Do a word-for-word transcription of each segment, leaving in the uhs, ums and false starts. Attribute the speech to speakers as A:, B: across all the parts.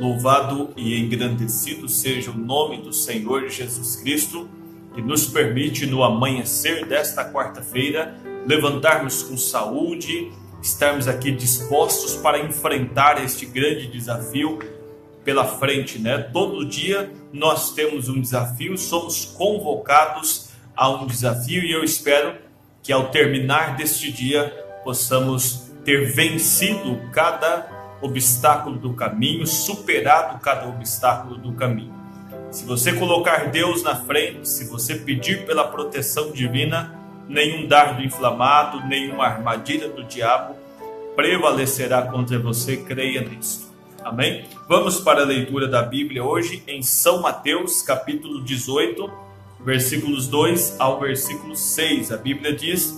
A: Louvado e engrandecido seja o nome do Senhor Jesus Cristo, que nos permite, no amanhecer desta quarta-feira, levantarmos com saúde, estarmos aqui dispostos para enfrentar este grande desafio pela frente, né? Todo dia nós temos um desafio, somos convocados a um desafio, e eu espero que ao terminar deste dia possamos ter vencido cada obstáculo do caminho, superado cada obstáculo do caminho. Se você colocar Deus na frente, se você pedir pela proteção divina, nenhum dardo inflamado, nenhuma armadilha do diabo prevalecerá contra você, creia nisto. Amém? Vamos para a leitura da Bíblia hoje em São Mateus, capítulo dezoito, versículos dois ao versículo seis. A Bíblia diz: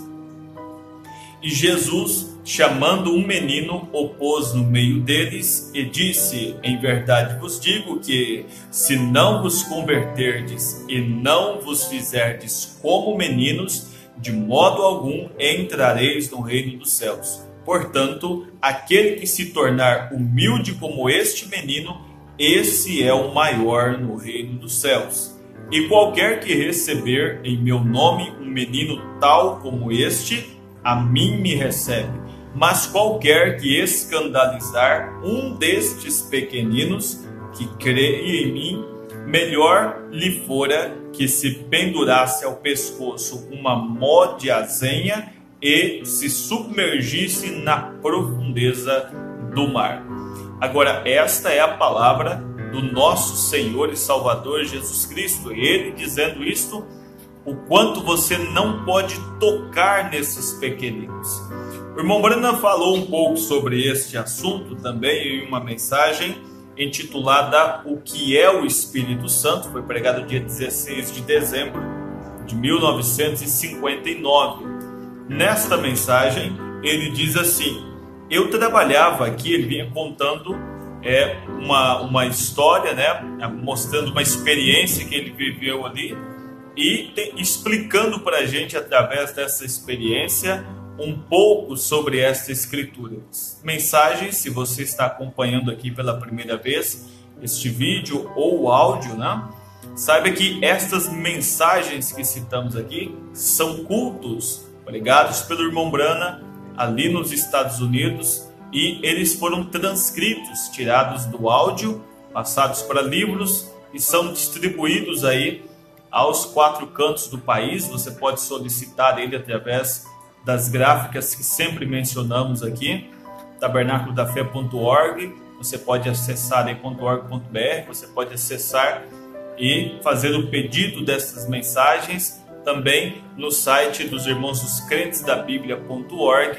A: E Jesus, chamando um menino, o pôs no meio deles e disse: Em verdade vos digo que, se não vos converterdes e não vos fizerdes como meninos, de modo algum entrareis no reino dos céus. Portanto, aquele que se tornar humilde como este menino, esse é o maior no reino dos céus. E qualquer que receber em meu nome um menino tal como este, a mim me recebe. Mas qualquer que escandalizar um destes pequeninos que crê em mim, melhor lhe fora que se pendurasse ao pescoço uma mó de azenha e se submergisse na profundeza do mar. Agora, esta é a palavra do nosso Senhor e Salvador Jesus Cristo. Ele dizendo isto, o quanto você não pode tocar nesses pequeninos. O irmão Brana falou um pouco sobre este assunto também em uma mensagem intitulada O que é o Espírito Santo. Foi pregado dia dezesseis de dezembro de mil novecentos e cinquenta e nove. Nesta mensagem ele diz assim: eu trabalhava aqui, ele vinha contando é, uma, uma história, né, mostrando uma experiência que ele viveu ali, e te, explicando para a gente, através dessa experiência, um pouco sobre esta escritura. Mensagem, se você está acompanhando aqui pela primeira vez este vídeo ou áudio, né, saiba que estas mensagens que citamos aqui são cultos pregados pelo irmão Brana ali nos Estados Unidos, e eles foram transcritos, tirados do áudio, passados para livros e são distribuídos aí aos quatro cantos do país. Você pode solicitar ele através das gráficas que sempre mencionamos aqui, tabernáculo da fé ponto org. Você pode acessar aí .org ponto br, você pode acessar e fazer o pedido dessas mensagens também no site dos irmãos dos crentes da bíblia ponto org,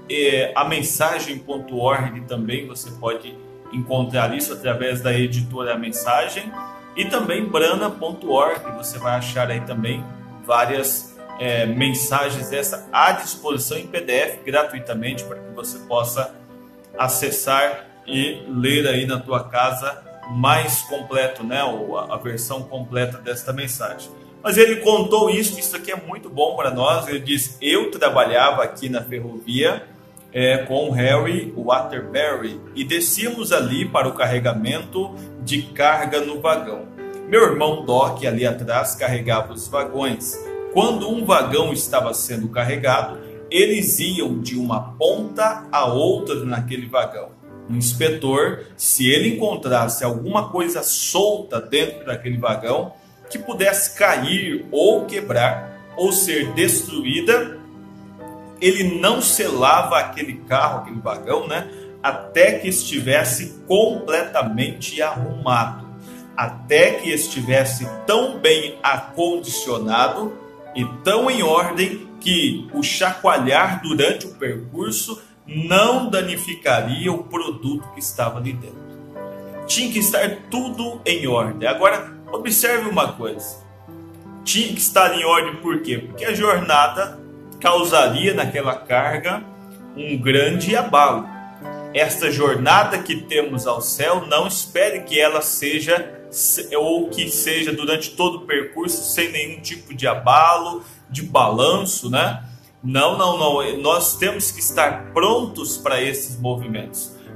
A: e a mensagem ponto org também. Você pode encontrar isso através da editora Mensagem, e também brana ponto org, você vai achar aí também várias é, mensagens dessa à disposição em P D F gratuitamente, para que você possa acessar e ler aí na tua casa mais completo, né, ou a, a versão completa desta mensagem. Mas ele contou isso, isso aqui é muito bom para nós. Ele diz: eu trabalhava aqui na ferrovia é, com Harry Waterbury e descíamos ali para o carregamento de carga no vagão. Meu irmão Doc ali atrás carregava os vagões. Quando um vagão estava sendo carregado, eles iam de uma ponta a outra naquele vagão. O inspetor, se ele encontrasse alguma coisa solta dentro daquele vagão, que pudesse cair ou quebrar ou ser destruída, ele não selava aquele carro, aquele vagão, né, até que estivesse completamente arrumado, até que estivesse tão bem acondicionado e tão em ordem que o chacoalhar durante o percurso não danificaria o produto que estava ali dentro. Tinha que estar tudo em ordem. Agora, observe uma coisa: tinha que estar em ordem por quê? Porque a jornada causaria naquela carga um grande abalo. Esta jornada que temos ao céu, não espere que ela seja, ou que seja durante todo o percurso, sem nenhum tipo de abalo, de balanço, né? Não, não, não. Nós temos que estar prontos para esses movimentos.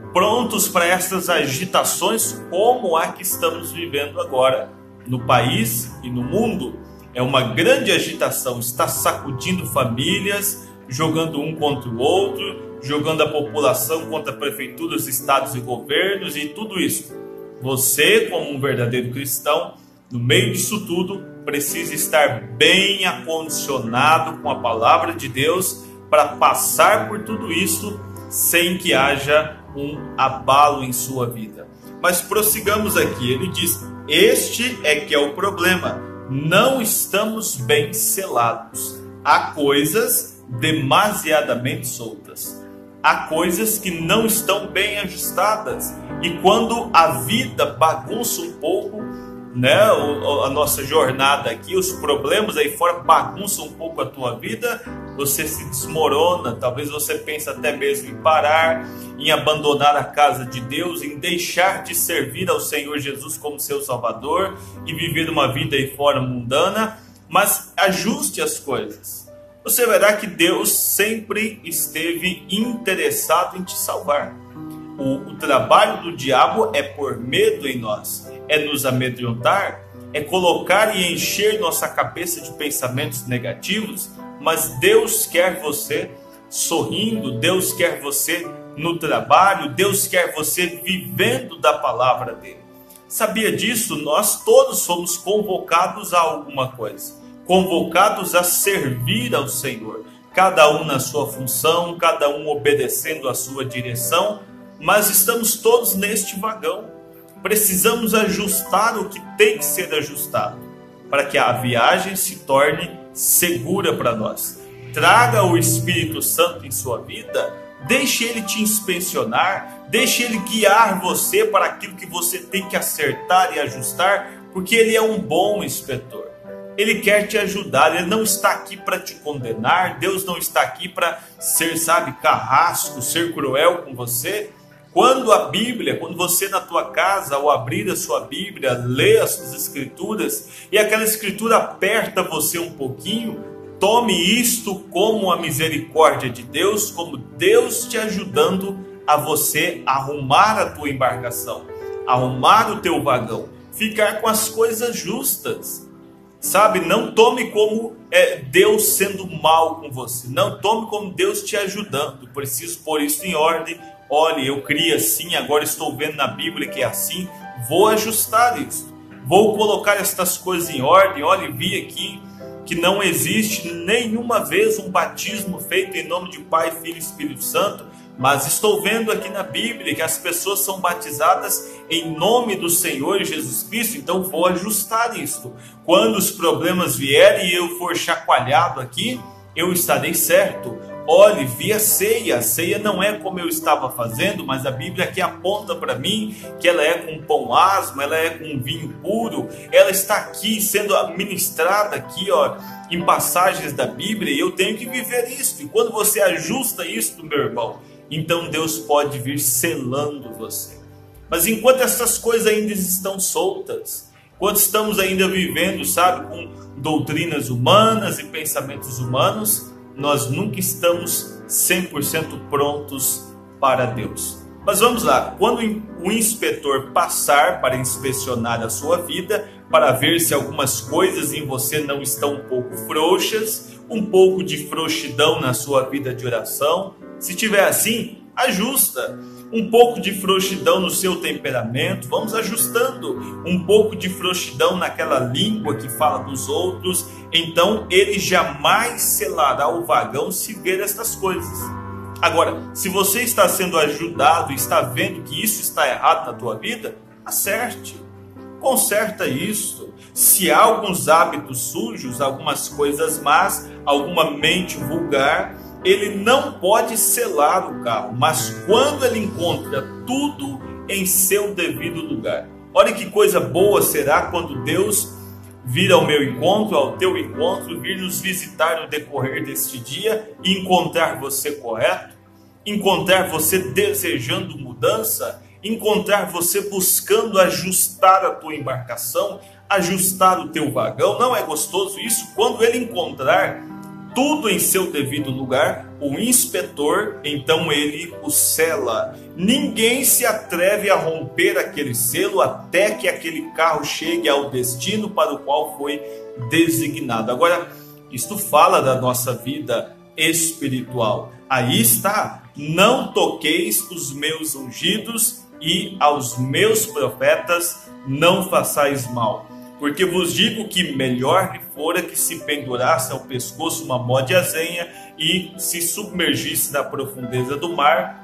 A: prontos para essas agitações como a que estamos vivendo agora no país e no mundo. É uma grande agitação, está sacudindo famílias, jogando um contra o outro, jogando a população contra prefeituras, estados e governos e tudo isso. Você, como um verdadeiro cristão, no meio disso tudo, precisa estar bem acondicionado com a palavra de Deus para passar por tudo isso sem que haja um abalo em sua vida. Mas prossigamos aqui, ele diz: este é que é o problema, não estamos bem selados, há coisas demasiadamente soltas, há coisas que não estão bem ajustadas, e quando a vida bagunça um pouco, né, a nossa jornada aqui, os problemas aí fora bagunçam um pouco a tua vida, você se desmorona, talvez você pense até mesmo em parar, em abandonar a casa de Deus, em deixar de servir ao Senhor Jesus como seu Salvador e viver uma vida aí fora mundana. Mas ajuste as coisas. Você verá que Deus sempre esteve interessado em te salvar. O, o trabalho do diabo é pôr medo em nós, é nos amedrontar, é colocar e encher nossa cabeça de pensamentos negativos. Mas Deus quer você sorrindo, Deus quer você no trabalho, Deus quer você vivendo da palavra dele. Sabia disso? Nós todos somos convocados a alguma coisa, convocados a servir ao Senhor, cada um na sua função, cada um obedecendo a sua direção, mas estamos todos neste vagão. Precisamos ajustar o que tem que ser ajustado, para que a viagem se torne segura para nós. Traga o Espírito Santo em sua vida, deixe ele te inspecionar, deixe ele guiar você para aquilo que você tem que acertar e ajustar, porque ele é um bom inspetor. Ele quer te ajudar, ele não está aqui para te condenar, Deus não está aqui para ser, sabe, carrasco, ser cruel com você. Quando a Bíblia, quando você na tua casa, ao abrir a sua Bíblia, lê as suas escrituras, e aquela escritura aperta você um pouquinho, tome isto como a misericórdia de Deus, como Deus te ajudando a você arrumar a tua embarcação, arrumar o teu vagão, ficar com as coisas justas. Sabe, não tome como é, Deus sendo mal com você, não tome como Deus te ajudando. Preciso pôr isso em ordem. Olha, eu criei assim, agora estou vendo na Bíblia que é assim, vou ajustar isso, vou colocar estas coisas em ordem. Olha, vi aqui que não existe nenhuma vez um batismo feito em nome de Pai, Filho e Espírito Santo, mas estou vendo aqui na Bíblia que as pessoas são batizadas em nome do Senhor Jesus Cristo, então vou ajustar isso. Quando os problemas vierem e eu for chacoalhado aqui, eu estarei certo. Olhe, vi a ceia, a ceia não é como eu estava fazendo, mas a Bíblia aqui aponta para mim que ela é com pão asmo, ela é com vinho puro, ela está aqui sendo administrada aqui, ó, em passagens da Bíblia, e eu tenho que viver isso. E quando você ajusta isso, meu irmão, então Deus pode vir selando você. Mas enquanto essas coisas ainda estão soltas, enquanto estamos ainda vivendo, sabe, com doutrinas humanas e pensamentos humanos, nós nunca estamos cem por cento prontos para Deus. Mas vamos lá, quando o inspetor passar para inspecionar a sua vida, para ver se algumas coisas em você não estão um pouco frouxas, um pouco de frouxidão na sua vida de oração, se tiver assim, ajusta. Um pouco de frouxidão no seu temperamento, vamos ajustando. Um pouco de frouxidão naquela língua que fala dos outros, então ele jamais selará o vagão se ver estas coisas. Agora, se você está sendo ajudado e está vendo que isso está errado na tua vida, acerte, conserta isso. Se há alguns hábitos sujos, algumas coisas más, alguma mente vulgar, ele não pode selar o carro, mas quando ele encontra tudo em seu devido lugar. Olha que coisa boa será quando Deus vir ao meu encontro, ao teu encontro, vir nos visitar no decorrer deste dia e encontrar você correto, encontrar você desejando mudança, encontrar você buscando ajustar a tua embarcação, ajustar o teu vagão. Não é gostoso isso? Quando ele encontrar tudo em seu devido lugar, o inspetor, então ele o sela. Ninguém se atreve a romper aquele selo até que aquele carro chegue ao destino para o qual foi designado. Agora, isto fala da nossa vida espiritual. Aí está: não toqueis os meus ungidos e aos meus profetas não façais mal. Porque vos digo que melhor lhe fora que se pendurasse ao pescoço uma mó de azenha e se submergisse na profundeza do mar,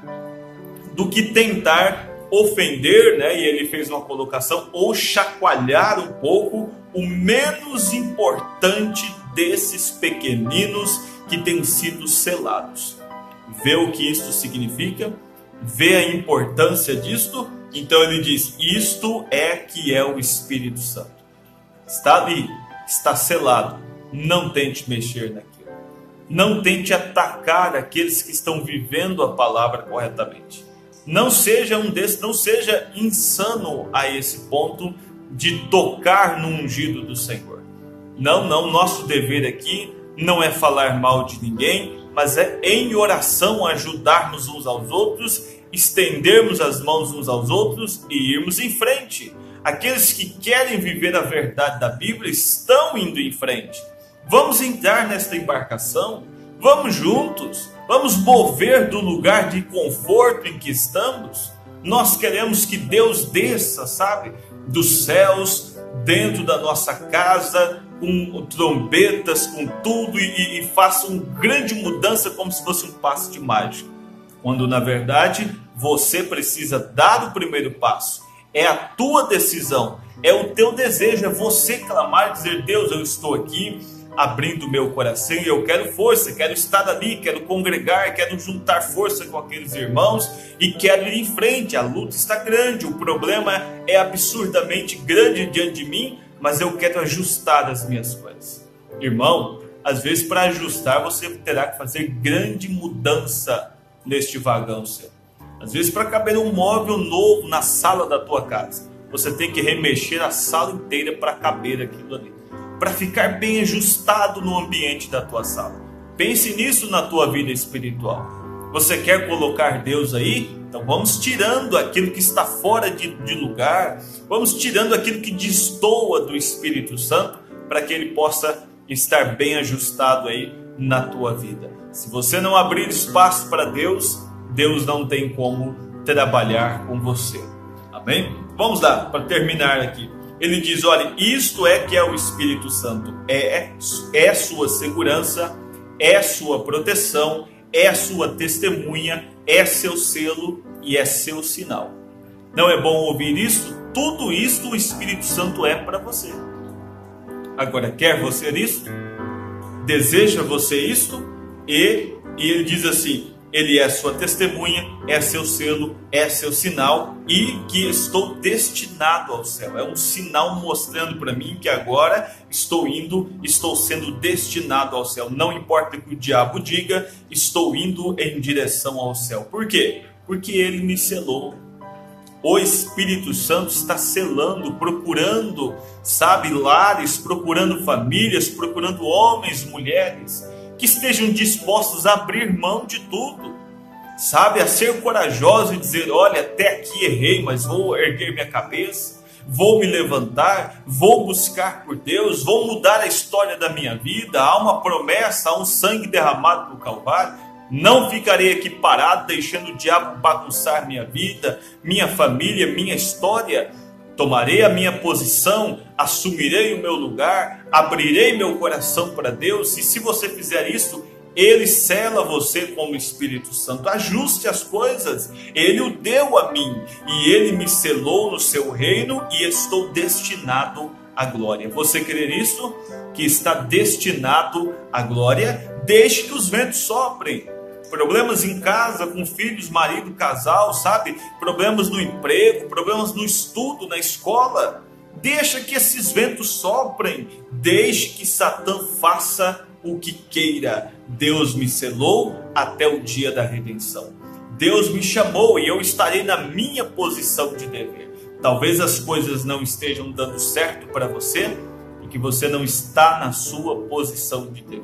A: do que tentar ofender, né? E ele fez uma colocação, ou chacoalhar um pouco o menos importante desses pequeninos que têm sido selados. Vê o que isto significa? Vê a importância disto? Então ele diz: isto é que é o Espírito Santo. Está ali, está selado. Não tente mexer naquilo. Não tente atacar aqueles que estão vivendo a palavra corretamente. Não seja um desses, não seja insano a esse ponto de tocar no ungido do Senhor. Não, não, nosso dever aqui não é falar mal de ninguém, mas é em oração ajudarmos uns aos outros, estendermos as mãos uns aos outros e irmos em frente. Aqueles que querem viver a verdade da Bíblia estão indo em frente. Vamos entrar nesta embarcação, vamos juntos, vamos mover do lugar de conforto em que estamos. Nós queremos que Deus desça, sabe, dos céus, dentro da nossa casa, com trombetas, com tudo, e, e faça uma grande mudança como se fosse um passe de mágica. Quando na verdade você precisa dar o primeiro passo. É a tua decisão, é o teu desejo, é você clamar e dizer: Deus, eu estou aqui abrindo meu coração e eu quero força, quero estar ali, quero congregar, quero juntar força com aqueles irmãos e quero ir em frente. A luta está grande, o problema é absurdamente grande diante de mim, mas eu quero ajustar as minhas coisas. Irmão, às vezes para ajustar você terá que fazer grande mudança neste vagão seu. Às vezes, para caber um móvel novo na sala da tua casa, você tem que remexer a sala inteira para caber aquilo ali, para ficar bem ajustado no ambiente da tua sala. Pense nisso na tua vida espiritual. Você quer colocar Deus aí? Então vamos tirando aquilo que está fora de, de lugar, vamos tirando aquilo que destoa do Espírito Santo, para que ele possa estar bem ajustado aí na tua vida. Se você não abrir espaço para Deus, Deus não tem como trabalhar com você. Amém? Vamos lá, para terminar aqui. Ele diz: olha, isto é que é o Espírito Santo. É, é sua segurança, é sua proteção, é sua testemunha, é seu selo e é seu sinal. Não é bom ouvir isso? Tudo isso o Espírito Santo é para você. Agora, quer você isso? Deseja você isso? E, e ele diz assim: ele é sua testemunha, é seu selo, é seu sinal, e que estou destinado ao céu. É um sinal mostrando para mim que agora estou indo, estou sendo destinado ao céu. Não importa o que o diabo diga, estou indo em direção ao céu. Por quê? Porque ele me selou. O Espírito Santo está selando, procurando, sabe, lares, procurando famílias, procurando homens, mulheres, que estejam dispostos a abrir mão de tudo, sabe, a ser corajosos e dizer: olha, até aqui errei, mas vou erguer minha cabeça, vou me levantar, vou buscar por Deus, vou mudar a história da minha vida. Há uma promessa, há um sangue derramado no Calvário. Não ficarei aqui parado, deixando o diabo bagunçar minha vida, minha família, minha história. Tomarei a minha posição, assumirei o meu lugar, abrirei meu coração para Deus. E se você fizer isso, Ele sela você com o Espírito Santo. Ajuste as coisas. Ele o deu a mim e Ele me selou no seu reino e estou destinado à glória. Você crer isso? Que está destinado à glória? Deixe que os ventos soprem. Problemas em casa, com filhos, marido, casal, sabe? Problemas no emprego, problemas no estudo, na escola. Deixa que esses ventos soprem. Deixe que Satã faça o que queira. Deus me selou até o dia da redenção. Deus me chamou e eu estarei na minha posição de dever. Talvez as coisas não estejam dando certo para você e que você não está na sua posição de dever.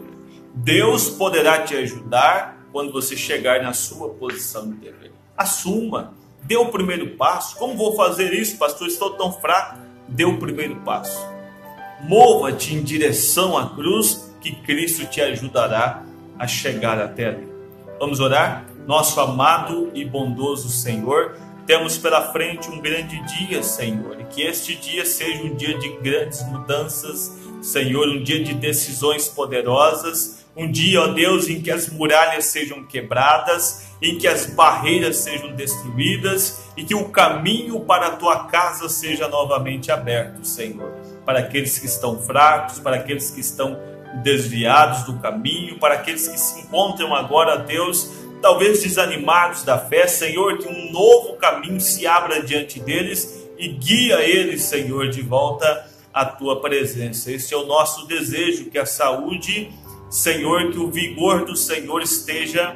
A: Deus poderá te ajudar quando você chegar na sua posição de dever. Assuma, dê o primeiro passo. Como vou fazer isso, pastor? Estou tão fraco. Dê o primeiro passo. Mova-te em direção à cruz, que Cristo te ajudará a chegar até ali. Vamos orar? Nosso amado e bondoso Senhor, temos pela frente um grande dia, Senhor, e que este dia seja um dia de grandes mudanças, Senhor, um dia de decisões poderosas, um dia, ó Deus, em que as muralhas sejam quebradas, em que as barreiras sejam destruídas e que o caminho para a tua casa seja novamente aberto, Senhor, para aqueles que estão fracos, para aqueles que estão desviados do caminho, para aqueles que se encontram agora, Deus, talvez desanimados da fé, Senhor, que um novo caminho se abra diante deles e guia eles, Senhor, de volta à tua presença. Esse é o nosso desejo, que a saúde, Senhor, que o vigor do Senhor esteja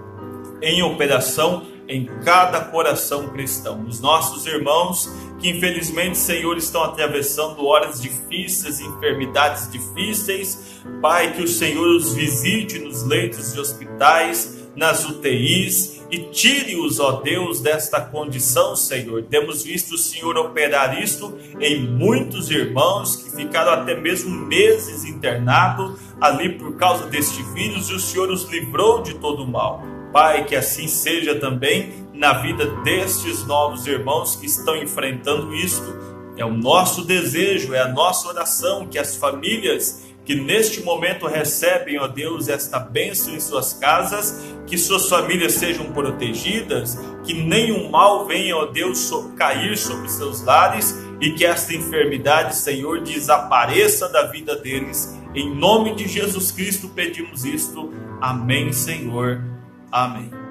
A: em operação em cada coração cristão. Os nossos irmãos que infelizmente, Senhor, estão atravessando horas difíceis, enfermidades difíceis, Pai, que o Senhor os visite nos leitos de hospitais, nas U T Is, e tire-os, ó Deus, desta condição, Senhor. Temos visto o Senhor operar isto em muitos irmãos que ficaram até mesmo meses internados ali por causa deste vírus, e o Senhor os livrou de todo o mal. Pai, que assim seja também na vida destes novos irmãos que estão enfrentando isto. É o nosso desejo, é a nossa oração, que as famílias que neste momento recebem, ó Deus, esta bênção em suas casas, que suas famílias sejam protegidas, que nenhum mal venha, ó Deus, cair sobre seus lares, e que esta enfermidade, Senhor, desapareça da vida deles. Em nome de Jesus Cristo pedimos isto. Amém, Senhor. Amém.